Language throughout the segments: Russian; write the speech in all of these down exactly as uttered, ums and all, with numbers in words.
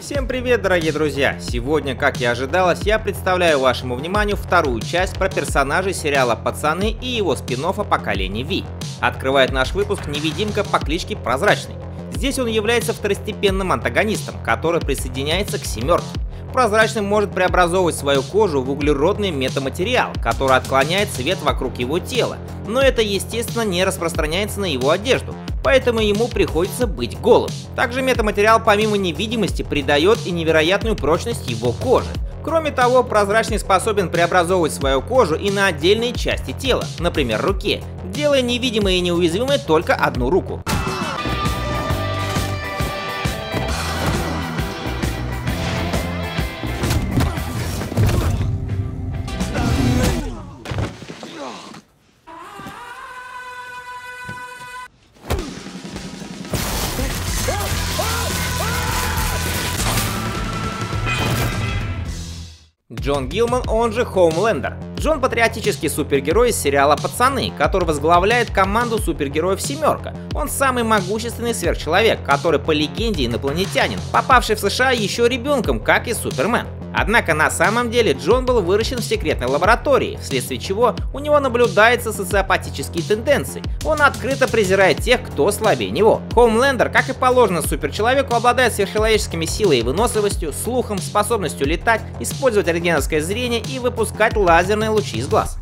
Всем привет, дорогие друзья! Сегодня, как и ожидалось, я представляю вашему вниманию вторую часть про персонажей сериала «Пацаны» и его спин-оффа «Поколение Ви». Открывает наш выпуск невидимка по кличке Прозрачный. Здесь он является второстепенным антагонистом, который присоединяется к Семерке. Прозрачный может преобразовывать свою кожу в углеродный метаматериал, который отклоняет свет вокруг его тела, но это, естественно, не распространяется на его одежду, поэтому ему приходится быть голым. Также метаматериал помимо невидимости придает и невероятную прочность его кожи. Кроме того, Прозрачный способен преобразовывать свою кожу и на отдельные части тела, например, руке, делая невидимой и неуязвимой только одну руку. Джон Гилман, он же Хоумлендер. Джон — патриотический супергерой из сериала «Пацаны», который возглавляет команду супергероев «Семерка». Он самый могущественный сверхчеловек, который по легенде инопланетянин, попавший в США еще ребенком, как и Супермен. Однако на самом деле Джон был выращен в секретной лаборатории, вследствие чего у него наблюдаются социопатические тенденции. Он открыто презирает тех, кто слабее него. Хоумлендер, как и положено суперчеловеку, обладает сверхчеловеческими силой и выносливостью, слухом, способностью летать, использовать рентгеновское зрение и выпускать лазерные лучи из глаз.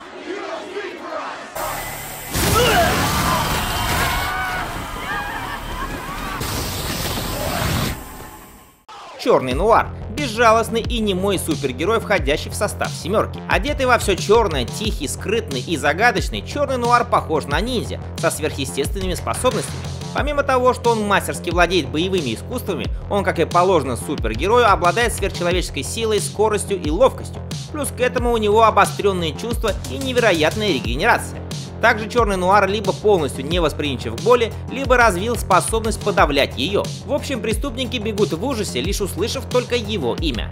Черный Нуар. Безжалостный и немой супергерой, входящий в состав Семерки. Одетый во все черное, тихий, скрытный и загадочный, Черный Нуар похож на ниндзя со сверхъестественными способностями. Помимо того, что он мастерски владеет боевыми искусствами, он, как и положено супергерою, обладает сверхчеловеческой силой, скоростью и ловкостью. Плюс к этому у него обостренные чувства и невероятная регенерация. Также Черный Нуар либо полностью не восприимчив к боли, либо развил способность подавлять ее. В общем, преступники бегут в ужасе, лишь услышав только его имя.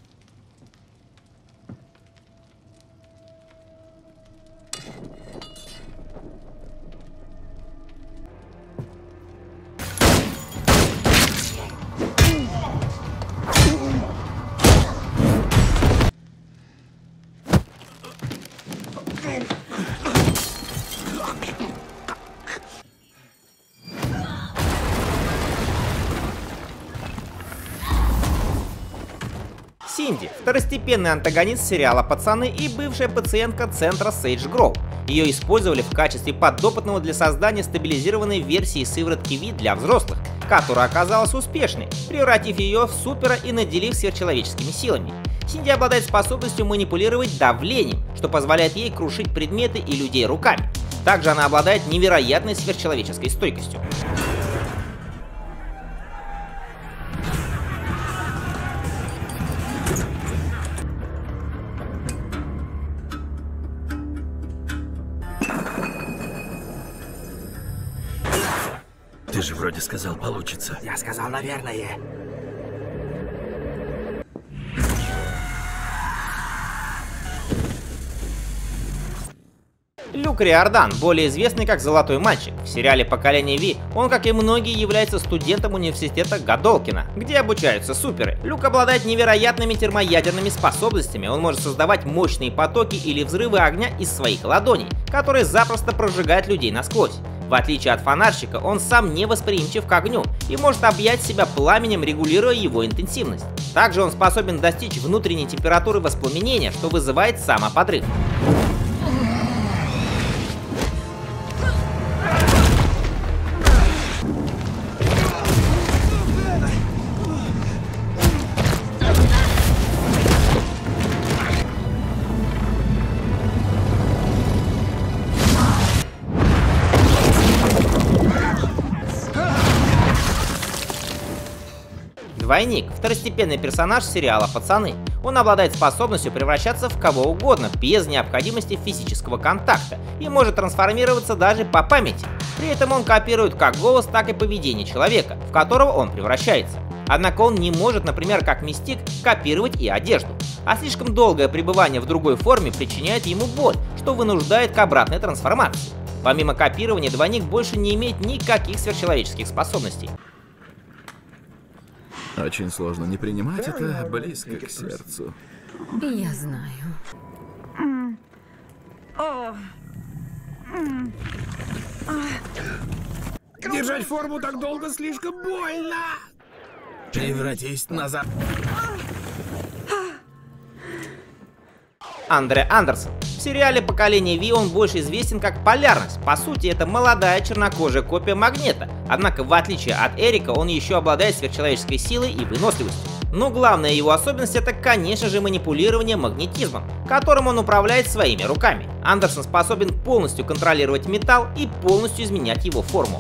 Синди – второстепенный антагонист сериала «Пацаны» и бывшая пациентка центра Сейдж Гроув. Ее использовали в качестве подопытного для создания стабилизированной версии сыворотки Ви для взрослых, которая оказалась успешной, превратив ее в супера и наделив сверхчеловеческими силами. Синди обладает способностью манипулировать давлением, что позволяет ей крушить предметы и людей руками. Также она обладает невероятной сверхчеловеческой стойкостью. Ты же вроде сказал, получится. Я сказал, наверное. Люк Риордан, более известный как Золотой Мальчик. В сериале «Поколение Ви» он, как и многие, является студентом университета Годолкина, где обучаются суперы. Люк обладает невероятными термоядерными способностями, он может создавать мощные потоки или взрывы огня из своих ладоней, которые запросто прожигают людей насквозь. В отличие от фонарщика, он сам не восприимчив к огню и может объять себя пламенем, регулируя его интенсивность. Также он способен достичь внутренней температуры воспламенения, что вызывает самоподрыв. Двойник – второстепенный персонаж сериала «Пацаны». Он обладает способностью превращаться в кого угодно без необходимости физического контакта и может трансформироваться даже по памяти. При этом он копирует как голос, так и поведение человека, в которого он превращается. Однако он не может, например, как Мистик, копировать и одежду. А слишком долгое пребывание в другой форме причиняет ему боль, что вынуждает к обратной трансформации. Помимо копирования, двойник больше не имеет никаких сверхчеловеческих способностей. Очень сложно не принимать это близко к сердцу. Я знаю. Держать форму так долго слишком больно. Превратись назад. Андре Андерсон. В сериале «Поколение Ви» он больше известен как Полярность. По сути, это молодая чернокожая копия Магнета. Однако, в отличие от Эрика, он еще обладает сверхчеловеческой силой и выносливостью. Но главная его особенность — это, конечно же, манипулирование магнетизмом, которым он управляет своими руками. Андерсон способен полностью контролировать металл и полностью изменять его форму.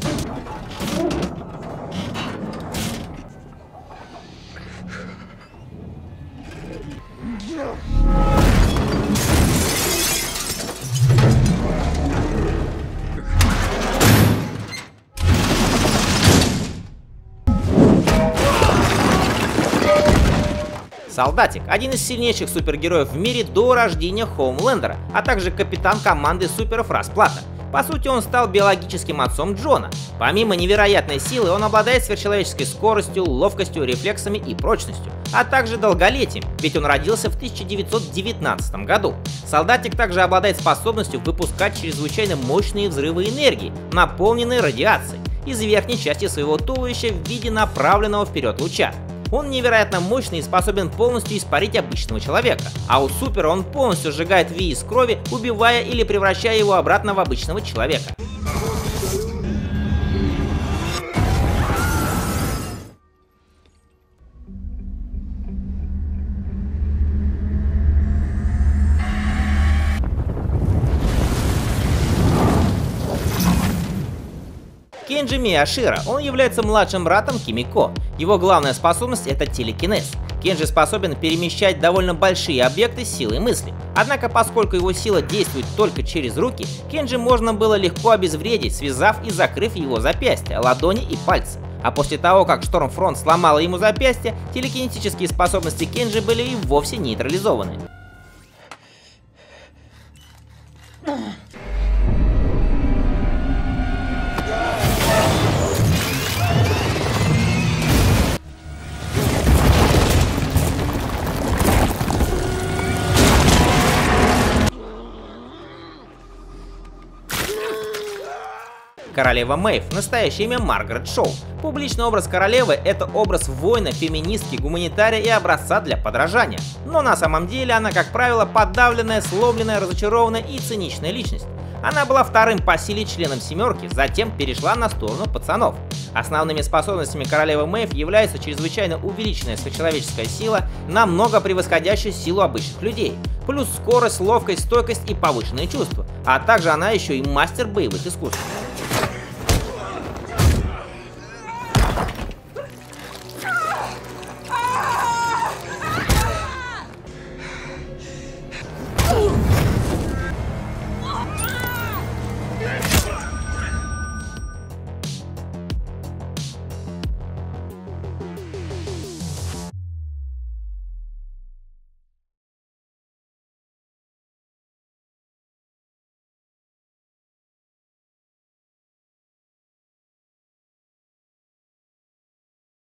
Солдатик — один из сильнейших супергероев в мире до рождения Хоумлендера, а также капитан команды суперов Расплата. По сути, он стал биологическим отцом Джона. Помимо невероятной силы, он обладает сверхчеловеческой скоростью, ловкостью, рефлексами и прочностью, а также долголетием, ведь он родился в тысяча девятьсот девятнадцатом году. Солдатик также обладает способностью выпускать чрезвычайно мощные взрывы энергии, наполненные радиацией, из верхней части своего туловища в виде направленного вперед луча. Он невероятно мощный и способен полностью испарить обычного человека, а у Супера он полностью сжигает Ви из крови, убивая или превращая его обратно в обычного человека. Кенджи Мияширо. Он является младшим братом Кимико. Его главная способность — это телекинез. Кенджи способен перемещать довольно большие объекты силой мысли. Однако, поскольку его сила действует только через руки, Кенджи можно было легко обезвредить, связав и закрыв его запястья, ладони и пальцы. А после того, как Штормфронт сломала ему запястье, телекинетические способности Кенджи были и вовсе нейтрализованы. Королева Мэйв. Настоящее имя Маргарет Шоу. Публичный образ королевы — это образ воина, феминистки, гуманитария и образца для подражания. Но на самом деле она, как правило, подавленная, сломленная, разочарованная и циничная личность. Она была вторым по силе членом Семерки, затем перешла на сторону пацанов. Основными способностями королевы Мэйв является чрезвычайно увеличенная сверхчеловеческая сила, намного превосходящая силу обычных людей, плюс скорость, ловкость, стойкость и повышенные чувства. А также она еще и мастер боевых искусств.